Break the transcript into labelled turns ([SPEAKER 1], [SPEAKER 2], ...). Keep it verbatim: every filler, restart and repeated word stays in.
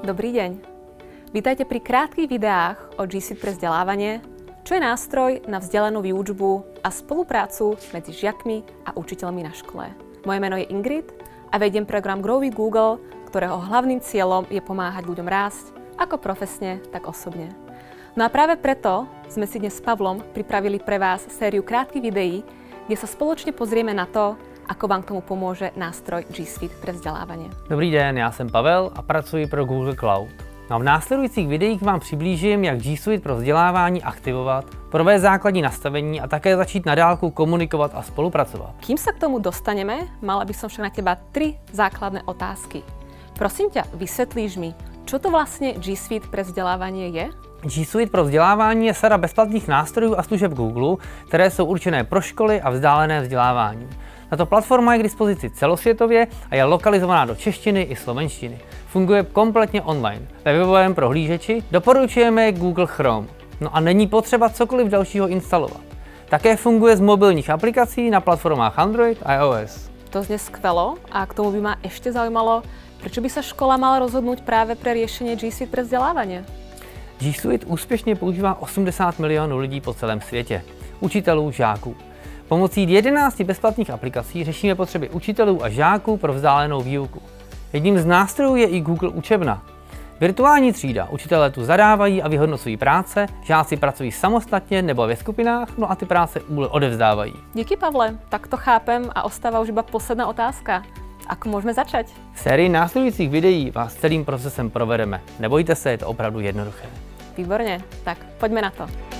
[SPEAKER 1] Dobrý deň. Vítajte pri krátkych videách o G Suite pre vzdelávanie, čo je nástroj na vzdelanú výučbu a spoluprácu medzi žiakmi a učiteľmi na škole. Moje meno je Ingrid a vediem program Grow with Google, ktorého hlavným cieľom je pomáhať ľuďom rásť, ako profesne, tak osobne. No a práve preto sme si dnes s Pavlom pripravili pre vás sériu krátkych videí, kde sa spoločne pozrieme na to, ako vám k tomu pomůže nástroj G Suite pre vzdělávání.
[SPEAKER 2] Dobrý den, já jsem Pavel a pracuji pro Google Cloud. No a v následujících videích vám přiblížím, jak G Suite pro vzdělávání aktivovat, provést základní nastavení a také začít na dálku komunikovat a spolupracovat.
[SPEAKER 1] Kým sa k tomu dostaneme, mala by som však na teba tri základné otázky. Prosím ťa, vysvetlíš mi, čo to vlastně G Suite pre vzdělávání je?
[SPEAKER 2] G Suite pro vzdělávání je sada bezplatných nástrojů a služeb Google, které jsou určené pro školy a vzdálené vzdělávání. Tato platforma je k dispozici celosvětově a je lokalizovaná do češtiny i slovenštiny. Funguje kompletně online. Ve webovém prohlížeči doporučujeme Google Chrome. No a není potřeba cokoliv dalšího instalovat. Také funguje z mobilních aplikací na platformách Android a iOS.
[SPEAKER 1] To znie skvelo a k tomu by ma ešte zaujímalo, prečo by sa škola mala rozhodnúť práve pre riešenie G Suite pre vzdelávanie?
[SPEAKER 2] G Suite úspěšně používá osmdesát milionů lidí po celém světě. Učitelů, žáků. Pomocí jedenácti bezplatných aplikací řešíme potřeby učitelů a žáků pro vzdálenou výuku. Jedním z nástrojů je i Google Učebna. Virtuální třída. Učitelé tu zadávají a vyhodnocují práce, žáci pracují samostatně nebo ve skupinách, no a ty práce odevzdávají.
[SPEAKER 1] Díky, Pavle, tak to chápem a ostává už iba posledná otázka. Ako môžeme začať?
[SPEAKER 2] V sérii následujících videí vás celým procesem provedeme. Nebojte se, je to opravdu jednoduché.
[SPEAKER 1] Výborně, tak poďme na to.